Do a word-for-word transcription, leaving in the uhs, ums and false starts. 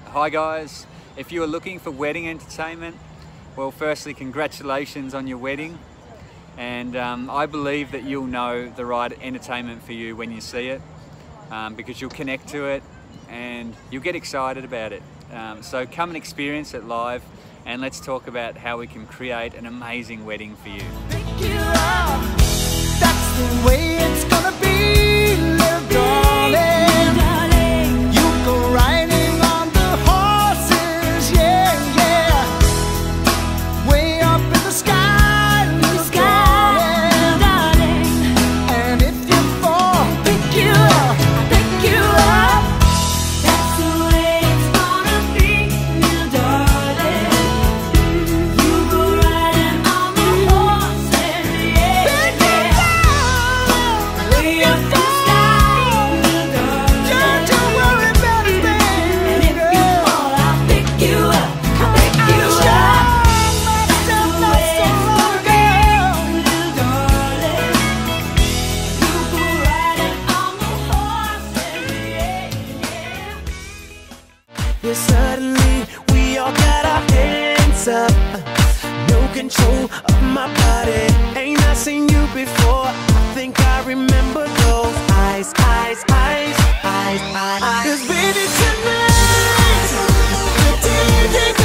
Hi guys, if you are looking for wedding entertainment, well firstly congratulations on your wedding, and um, I believe that you'll know the right entertainment for you when you see it, um, because you'll connect to it and you'll get excited about it. Um, so come and experience it live, and let's talk about how we can create an amazing wedding for you. Pick you up, that's the way it's gonna be, little darling. You go riding on the horses, yeah, yeah, way up in the sky, little darling. And if you fall, pick you up, pick you up. That's the way it's gonna be, little darling. You go riding on the horses, yeah, yeah, way up in the sky, little darling. Don't worry about a thing. And if you fall, I'll pick you up, I'll pick you up. That's the way it's gonna be, little darling. You go riding on the horses, yeah, yeah. Yeah, suddenly we all got our hands up. No control of my body. Ain't I seen you before? I think I remember those eyes, eyes, eyes, eyes, eyes. 'Cause baby tonight, the D J